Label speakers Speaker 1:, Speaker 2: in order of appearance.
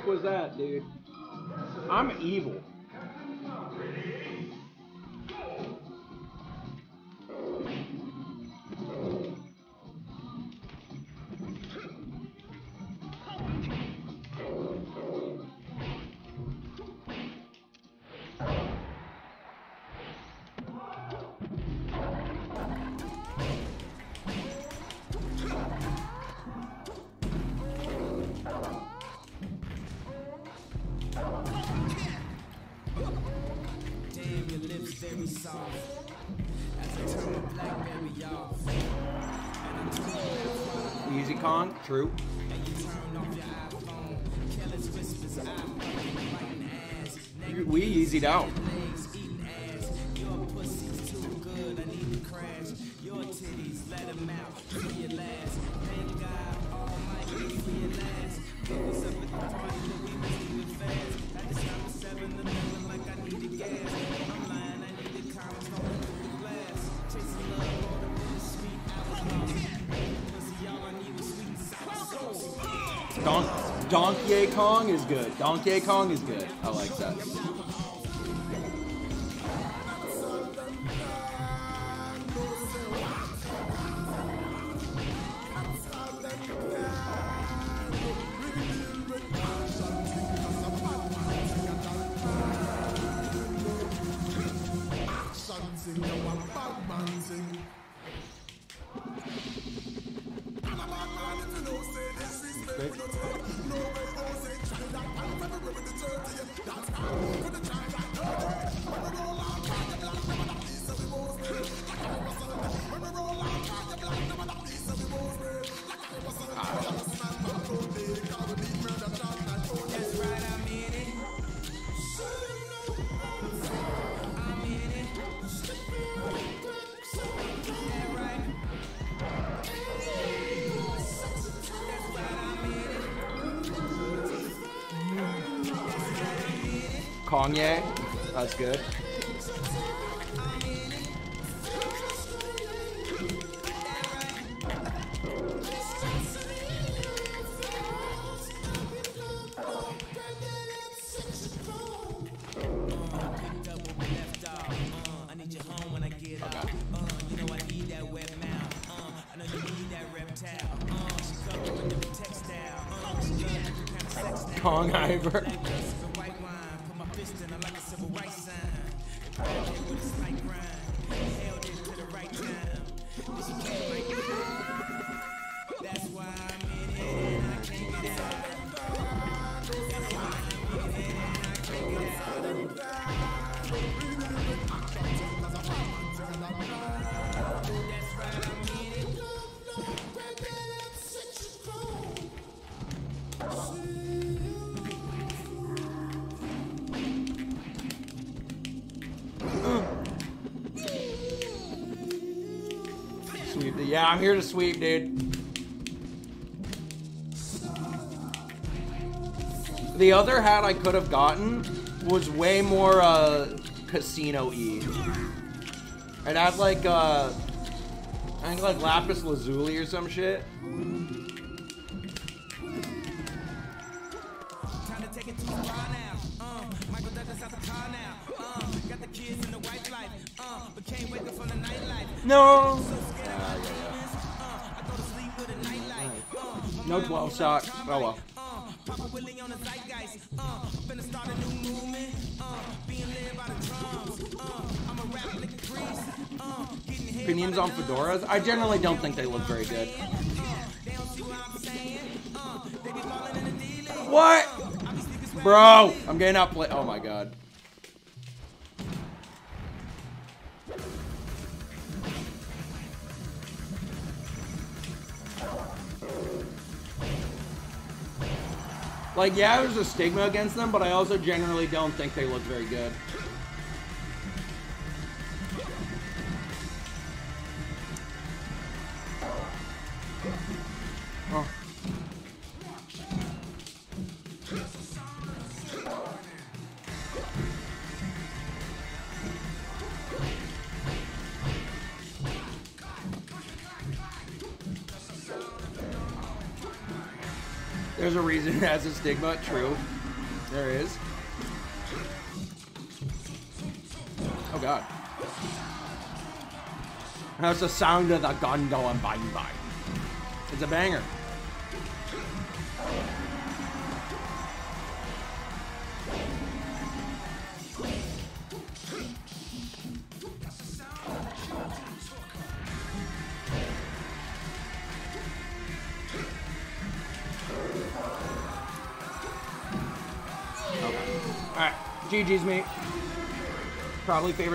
Speaker 1: fuck was that, dude? I'm evil.
Speaker 2: Very soft as I turn my BlackBerry off.
Speaker 1: Easy Kong, true.
Speaker 2: And you turn off your iPhone. Careless whispers, I'm biting ass.
Speaker 1: We easied out.
Speaker 2: Legs eating ass. Your pussy's too good, I need to crash. Your titties, let them out for your last. Thank God Almighty for your last. Pick us up at the party that we was doing fast. At the time of 7-Eleven like I needed gas. I'm lying, I needed comments falling through the glass. Chasing love, water in the sweet alcohol. Pussy, all I need was sweet and sour sauce.
Speaker 1: Donkey Kong is good. Donkey Kong is good. I like that. Kanye, that's good. Kong Ivor. Sweep the, yeah, I'm here to sweep, dude. The other hat I could have gotten was way more casino-y. It had like I think like lapis lazuli or some shit. No. No 12 shot. Oh well. Premiums on fedoras? I generally don't think they look very good. What? Bro, I'm getting outplayed. Oh my god. Like, yeah, there's a stigma against them, but I also generally don't think they look very good. Oh. There's a reason it has a stigma. True. There is. Oh god. That's the sound of the gun going bang bang. It's a banger. Okay. Alright. GG's, mate. Probably favorite.